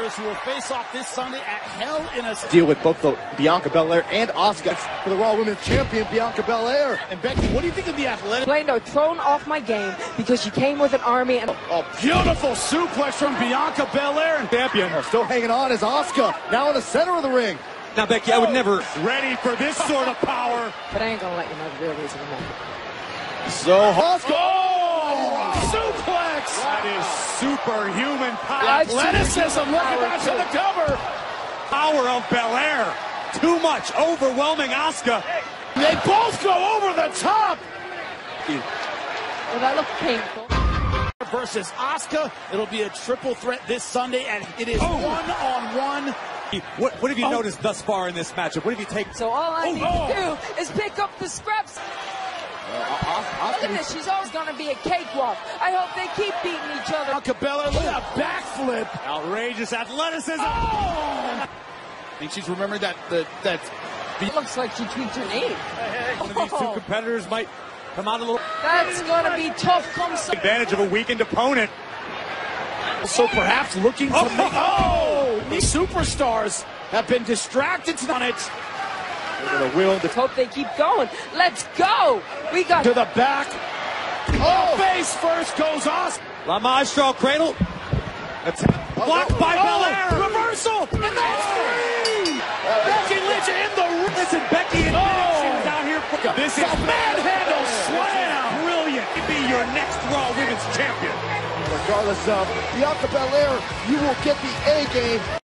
competitors who will face off this Sunday at Hell in a Deal with both the Bianca Belair and Asuka for the Raw Women's Champion, Bianca Belair. And Becky, what do you think of the athletic? Plano thrown off my game because she came with an army and A beautiful suplex from Bianca Belair and champion. Still hanging on is Asuka, now in the center of the ring. Now, Becky, I would never. Ready for this sort of power. but I ain't gonna let you know the real reason I'm mad. So Asuka. Suplex! That is superhuman power. Athleticism looking back to the cover. Power of Belair. Too much, overwhelming Asuka. They both go over the top. Well, that looked painful. Versus Asuka. It'll be a triple threat this Sunday, and it is one-on-one. What have you noticed thus far in this matchup? What have you taken? So all I need to do is pick up the scraps. Look at this, she's always gonna be a cakewalk. I hope they keep beating each other. Bianca Belair, look at a backflip. Outrageous athleticism. I think she's remembered that It looks like she tweaked her knee. One of these two competitors might come out a little. That's gonna be tough come Sunday. Advantage of a weakened opponent. so perhaps looking to make. These superstars have been distracted on it. Hope they keep going. Let's go. We got To the back. Face first goes Asuka. La Maestro cradle. Blocked by Belair. Reversal. And that's three. Becky Lynch in the ring. Listen, Becky admitted she was out here for this is a manhandle slam. brilliant. To be your next Raw Women's Champion. Regardless of Bianca Belair, you will get the A game.